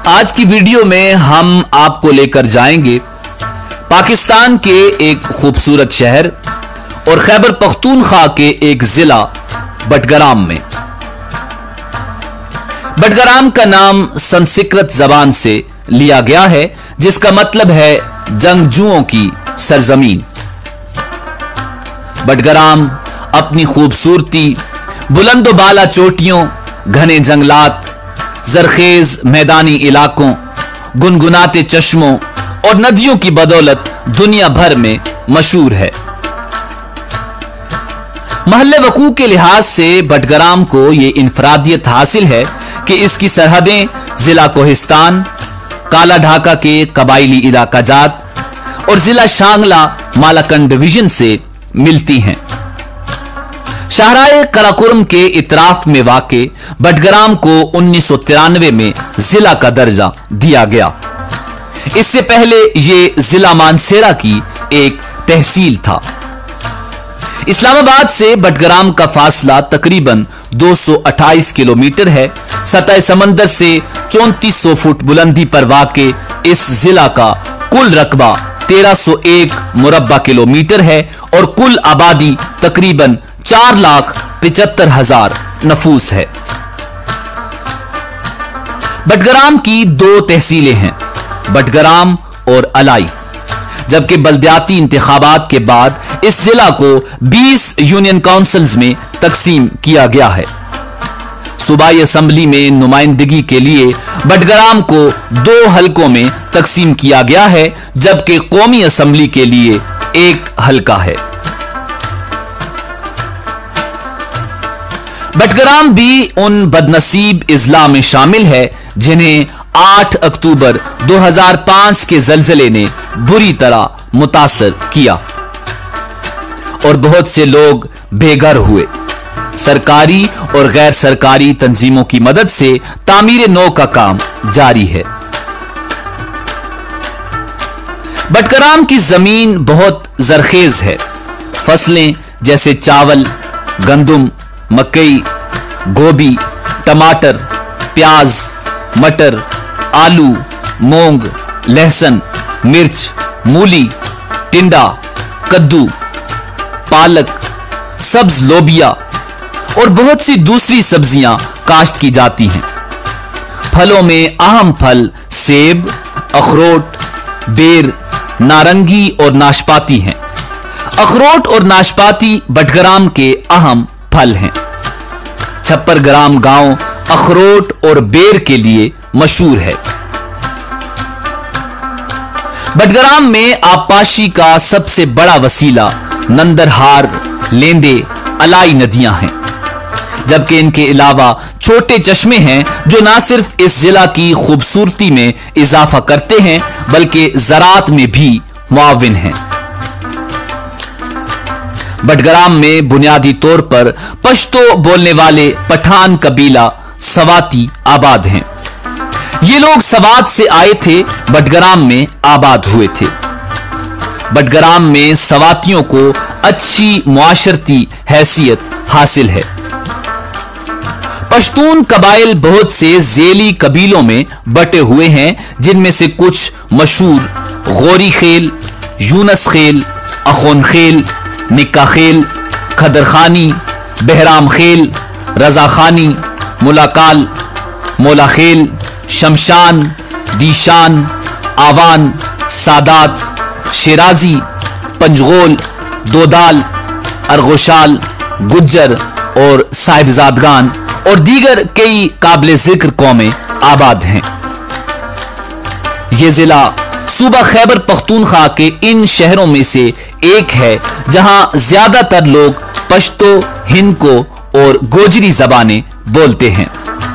आज की वीडियो में हम आपको लेकर जाएंगे पाकिस्तान के एक खूबसूरत शहर और खैबर पख्तूनख्वा के एक जिला बटगराम में। बटगराम का नाम संस्कृत जबान से लिया गया है जिसका मतलब है जंगजुओं की सरजमीन। बटगराम अपनी खूबसूरती, बुलंदो बाला चोटियों, घने जंगलात, जरखेज मैदानी इलाकों, गुनगुनाते चश्मों और नदियों की बदौलत दुनिया भर में मशहूर है। महल्ले वकू के लिहाज से बटगराम को यह इंफरादियत हासिल है कि इसकी सरहदें जिला कोहिस्तान, काला ढाका के कबाइली इलाका जात और जिला शांगला मालाकंड डिवीजन से मिलती हैं। शाहराए कराकोरम के इतराफ में वाक़े बटगराम को 1993 में जिला का दर्जा दिया गया। इससे पहले यह जिला मानसेरा की एक तहसील था। इस्लामाबाद से बटगराम का फासला तकरीबन 228 किलोमीटर है। सतह समंदर से 3400 फुट बुलंदी पर वाक़े इस जिला का कुल रकबा 1301 मुरब्बा किलोमीटर है और कुल आबादी तकरीबन 4,75,000 नफूस है। बटगराम की दो तहसीलें हैं, बटगराम और अलाई, जबकि बल्दियाती इंतखाबात के बाद इस जिला को 20 यूनियन काउंसिल्स में तकसीम किया गया है। सूबाई असम्बली में नुमाइंदगी के लिए बटगराम को 2 हलकों में तकसीम किया गया है, जबकि कौमी असम्बली के लिए 1 हलका है। बटगराम भी उन बदनसीब इजला में शामिल है जिन्हें 8 अक्टूबर 2005 के जलजले ने बुरी तरह मुतासर किया और बहुत से लोग बेघर हुए। सरकारी और गैर सरकारी तंजीमों की मदद से तामीर नौ का काम जारी है। बटगराम की जमीन बहुत जरखेज है। फसलें जैसे चावल, गंदुम, मकई, गोभी, टमाटर, प्याज, मटर, आलू, मूंग, लहसुन, मिर्च, मूली, टिंडा, कद्दू, पालक, सब्ज लोबिया और बहुत सी दूसरी सब्जियां काश्त की जाती हैं। फलों में अहम फल सेब, अखरोट, बेर, नारंगी और नाशपाती हैं। अखरोट और नाशपाती बटगराम के अहम फल हैं। छप्परग्राम गांव अखरोट और बेर के लिए मशहूर है। बटगराम में आबपाशी का सबसे बड़ा वसीला नंदरहार, लेंदे, अलाई नदियां हैं, जबकि इनके अलावा छोटे चश्मे हैं जो न सिर्फ इस जिला की खूबसूरती में इजाफा करते हैं बल्कि ज़राअत में भी मुआविन हैं। बटगराम में बुनियादी तौर पर पश्तो बोलने वाले पठान कबीला सवाती आबाद हैं। ये लोग सवात से आए थे, बटगराम में आबाद हुए थे। बटगराम में सवातियों को अच्छी मुआशरती हैसियत हासिल है। पश्तून कबाइल बहुत से झेली कबीलों में बटे हुए हैं, जिनमें से कुछ मशहूर गौरी खेल, यूनस खेल, अखोन खेल, निक्का खेल, खदरखानी, बहराम खेल, रजा खानी, मुलाकाल, मोला खेल, शमशान, दीशान, आवान, सादात, शिराजी, पंजगोल, दोदाल, अरगोशाल, गुज्जर और साहिबजादगान और दीगर कई काबिल जिक्र कौमें आबाद हैं। यह जिला सूबा खैबर पख्तूनख्वा के इन शहरों में से एक है जहां ज्यादातर लोग पश्तो, हिंदको और गोजरी जबानें बोलते हैं।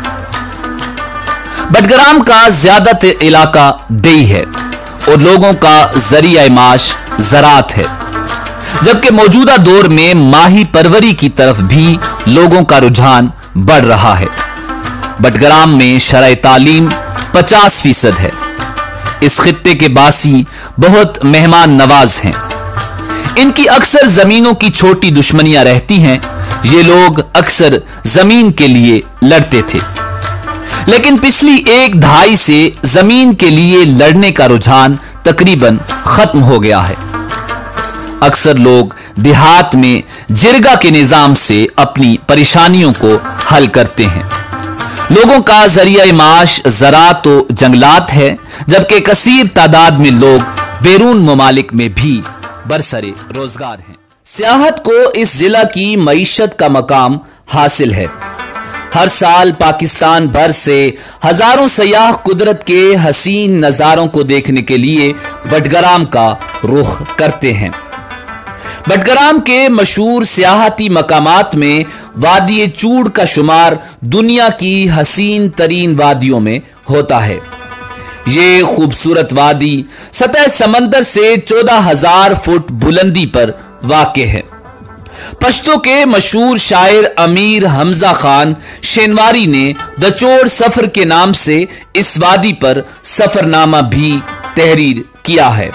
बटगराम का ज्यादातर इलाका देई है और लोगों का जरिया माश ज़राअत है, जबकि मौजूदा दौर में माही परवरी की तरफ भी लोगों का रुझान बढ़ रहा है। बटगराम में शरह तालीम 50% है। इस खित्ते के बासी बहुत मेहमान नवाज हैं। इनकी अक्सर जमीनों की छोटी दुश्मनियां रहती हैं। ये लोग अक्सर जमीन के लिए लड़ते थे। लेकिन पिछली एक दहाई से जमीन के लिए लड़ने का रुझान तकरीबन खत्म हो गया है। अक्सर लोग देहात में जिरगा के निजाम से अपनी परेशानियों को हल करते हैं। लोगों का जरिया माश ज़राअत तो जंगलात है, जबकि कसीर तादाद में लोग बैरून ममालिक में भी बरसरे रोजगार हैं। सियाहत को इस जिला की मईशत का मकाम हासिल है। हर साल पाकिस्तान भर से हजारों सयाह कुदरत के हसीन नजारों को देखने के लिए बटग्राम का रुख करते हैं। बटग्राम के मशहूर सियाहती मकामात में वादी चूड़ का शुमार दुनिया की हसीन तरीन वादियों में होता है। ये खूबसूरत वादी सतह समंदर से 14,000 फुट बुलंदी पर वाक़े है। पश्तो के मशहूर शायर अमीर हमजा खान शेनवारी ने दचोड़ सफर के नाम से इस वादी पर सफरनामा भी तहरीर किया है।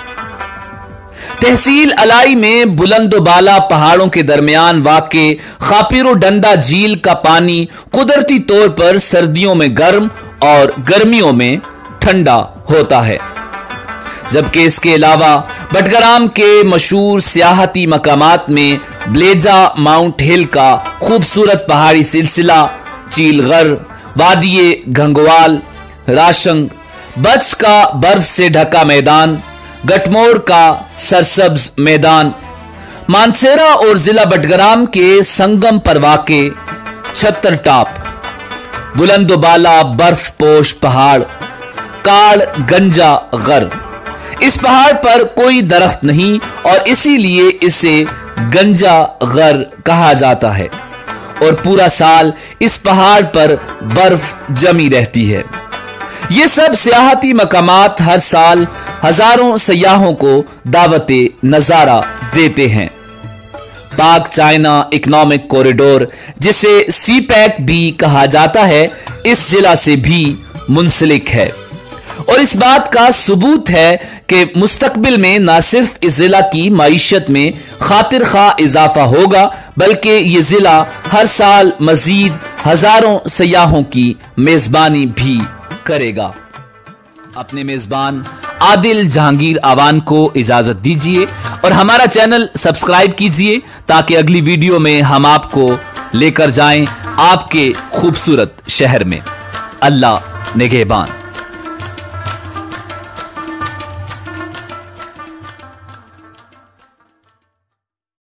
तहसील अलाई में बुलंदोबाला पहाड़ों के दरमियान वाक़े खापिरो डंडा झील का पानी कुदरती तौर पर सर्दियों में गर्म और गर्मियों में ठंडा होता है, जबकि इसके अलावा बटग्राम के मशहूर सियाहती मकामात में ब्लेजा माउंट हिल का खूबसूरत पहाड़ी सिलसिला, चीलगर, वादिये घंगवाल, राशंग, बच का बर्फ से ढका मैदान, गटमोर का सरसब्ज मैदान, मानसेरा और जिला बटग्राम के संगम पर वाक़े छत्तर टाप, बुलंदोबाला बर्फ पोश पहाड़, काड़ गंजा गर। इस पहाड़ पर कोई दरख्त नहीं और इसीलिए इसे गंजा गर कहा जाता है और पूरा साल इस पहाड़ पर बर्फ जमी रहती है। ये सब सियाहती मकामात हर साल हजारों सयाहों को दावते नजारा देते हैं। पाक चाइना इकोनॉमिक कॉरिडोर, जिसे सीपैक भी कहा जाता है, इस जिला से भी मुंसलिक है और इस बात का सबूत है कि मुस्तकबिल में न सिर्फ इस जिला की मईशत में खातिर खा इजाफा होगा, बल्कि ये जिला हर साल मजीद हजारों सयाहों की मेजबानी भी करेगा। अपने मेजबान आदिल जहांगीर आवान को इजाजत दीजिए और हमारा चैनल सब्सक्राइब कीजिए ताकि अगली वीडियो में हम आपको लेकर जाएं आपके खूबसूरत शहर में। अल्लाह निगहबान।